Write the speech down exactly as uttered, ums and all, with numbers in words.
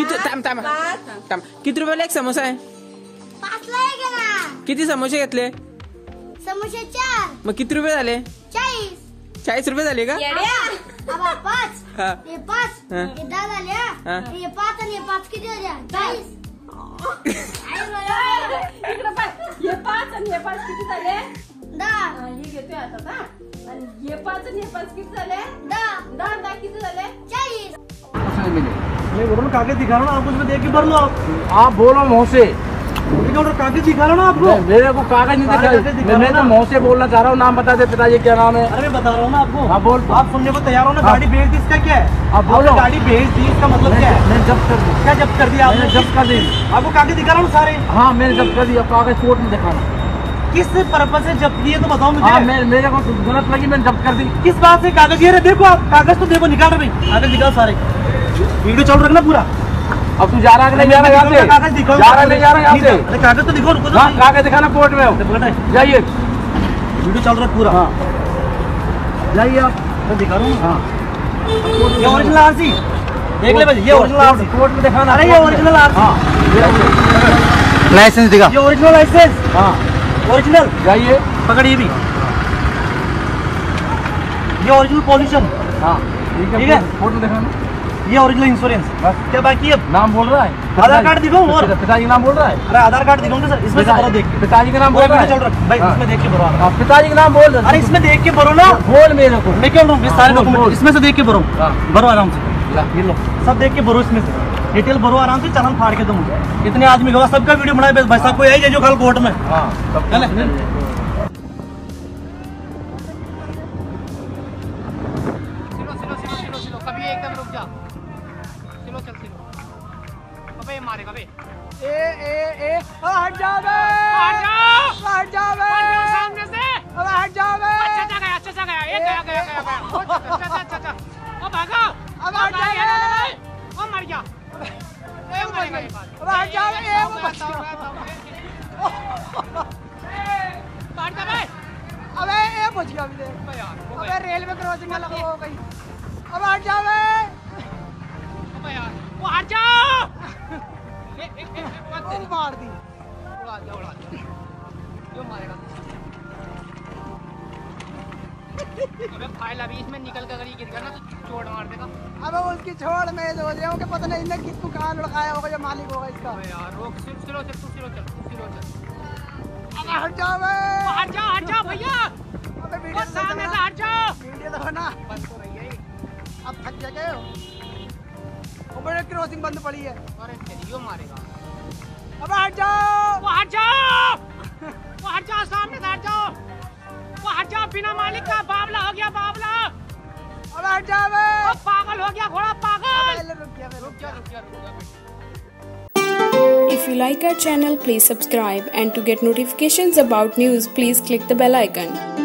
किती थांब थांब थांब किती रुपयाला एक समोसा आहे? किती समोसे घेतले? समोसे चार. मग किती रुपये झाले? चाळीस. चाळीस रुपये झाले का? पाच. हा हे पाच. हे दहा झाले. हे पाच आणि हे पाच किती झाले? चाळीस. इकडे पाय. हे पाच आणि हे पाच किती झाले? दहा. हे घेतोय आता ना. आणि हे पाच आणि हे पाच किती झाले? दहा. दहा दहा किती झाले? चाळीस. मैं बोल रहा हूँ कागज दिखा रहा हूँ आपको, उसमें देख के भर लो आप। आप बोलो मुँह से, कागज दिखा रहा हूँ ना आपको। मेरे को कागज नहीं दिखा, मैं तो मुँह से बोलना चाह रहा हूँ। नाम बता दे पिताजी क्या नाम है? अरे बता रहा हूँ ना आपको। हाँ बोल। आप सुनने को तैयार हो ना? गाड़ी भेज दी, इसका क्या है? आप बोलो। गाड़ी भेज दी, इसका मतलब क्या है? मैंने जब्त कर दी। क्या जब्त कर दिया आपने? जब्त कर दी। आपको कागज दिखा रहा हूँ सारे। हाँ मैंने जब्त कर दिया, कागज कोर्ट में दिखाना। किस पर्पज से जब्त किए तो बताओ मुझे। हाँ मेरे को गलत लगी, मैंने जब्त कर दी। किस बात से कागज? ये देखो आप कागज तो देखो, निकाल रहे भाई, कागज निकाल सारे। वीडियो चल रहा है ना पूरा। अब तू जा रहा है नहीं जा रहा यहाँ से? कागज दिखाओ। जा रहा नहीं जा रहा यहाँ से? अरे कागज तो दिखाओ, रुको। हाँ कागज दिखाना कोर्ट में। जाइए, वीडियो चल रहा है पूरा। हाँ जाइए आप। मैं दिखा रहा हूँ। हाँ ये ओरिजिनल आरसी देख ले भाई, ये ओरिजिनल आरसी कोर्ट में दिखाना। अरे ये ओरिजिनल आरसी। हाँ लाइसेंस दिखा। ये ओरिजिनल लाइसेंस। हाँ ओरिजिनल। जाइए पकड़िए भी, ये ओरिजिनल पॉल्यूशन। हाँ ठीक है, कोर्ट में दिखाना। ये ओरिजिनल इंश्योरेंस। क्या बाकी है? नाम बोल रहा है? आधार कार्ड दिखाऊं? और पिताजी का नाम बोल रहा है? अरे आधार कार्ड दिखाऊंगा सर, इसमें से भरो देख के। पिताजी का नाम बोल रहा है? चल रहा भाई, इसमें देख के भरो। आप पिताजी का नाम बोल रहे? अरे इसमें देख के भरो ना। बोल मेरे को। मैं क्यों बोल रहा हूँ? सारे डॉक्यूमेंट इसमें से देख के भरो। भरो आराम से, ये लो सब देख के भरो, इसमें से डिटेल भरो आराम से। चालान फाड़ के दो मुझे। इतने आदमी होगा, सबका वीडियो बनाए भाई साहब, कोई आई जो कल कोर्ट में। हाँ एकदम रुक जा, चलो चल चलो। अबे मारेगा बे। ए ए ए हट जा बे, हट जा, हट जा बे सामने से। अब हट जा बे। अच्छा अच्छा गया, अच्छा अच्छा गया, एक गया गया गया गया। अच्छा अच्छा अच्छा अच्छा, ओ भागा। अब हट जा बे, ओ मर गया। ए मरेगा ये बात। अब हट जा बे, वो बच गया। काट दे बे। अबे ये बच गया अभी देख। अबे रेलवे क्रॉसिंग में लगा हो गई। अब हट जा बे। अबे यार वो हट जा। एक एक एक बात तेरी मार दी। उड़ा दिया उड़ा दिया, क्यों मारेगा? अबे फाइल अभी इसमें निकल कर अगर ये गिर गया ना तो चोट मार देगा। अबे उसकी छोड़, मैं सोच रहा हूँ कि पता नहीं इन्हें किसको कहाँ लड़काया होगा, जो मालिक होगा इसका। अबे यार रोक, सिर्फ सिलो चल, तू सिलो चल, तू सिलो चल। अब हट जा बे। हट जा हट जा भैया। अबे वीडियो वो सामने से हट जा। वीडियो तो ना बंद तो रही है। अब थक जा गए हो। वो बड़े क्रॉसिंग बंद पड़ी है। अरे तेरी यो मारेगा। अब हट जाओ। वो हट जाओ, वो हट जाओ, सामने से हट जाओ। वो हट जाओ, बिना मालिक का बावला हो गया, बावला। अब हट जाओ बे। वो पागल हो गया घोड़ा, पागल। रुक गया रुक जा रुक जा रुक जा। If you like our channel, please subscribe, and to get notifications about news, please click the bell icon.